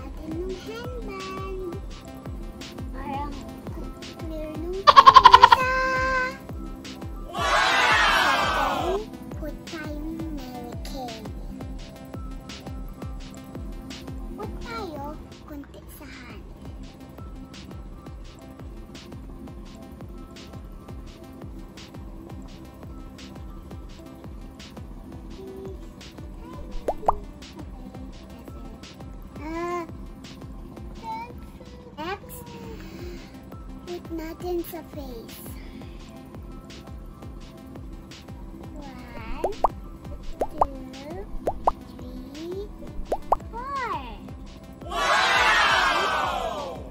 natin ng handband. Parang clear nung pasa. Wow! Put tayong Mary Kay. Put tayo konti sa hand. Next, put natin sa face. 1, 2, 3, 4. Wow!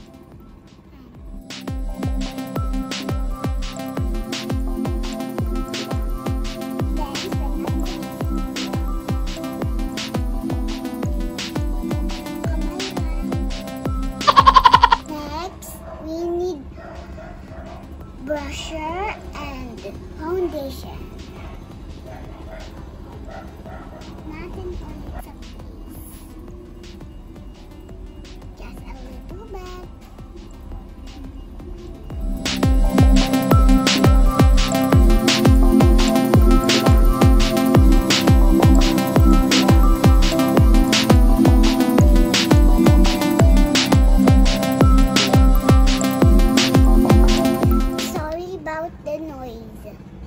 Brusher and foundation. Natin ulit sa face. Just a little bit. The noise.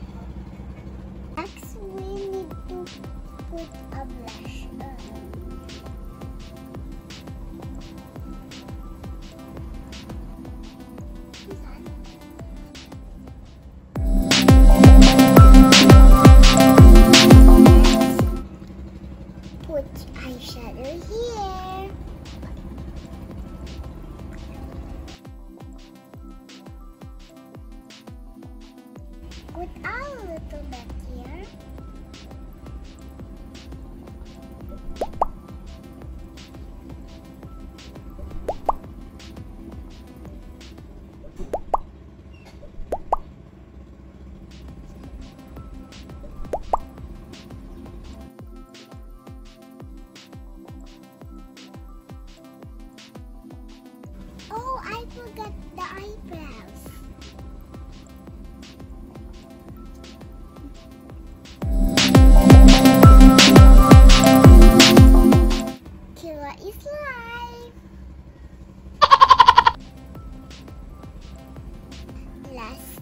Next, we need to put a blush on. Put eyeshadow here. Put a little bit here. Oh, I forgot the eyebrows. Is life. Last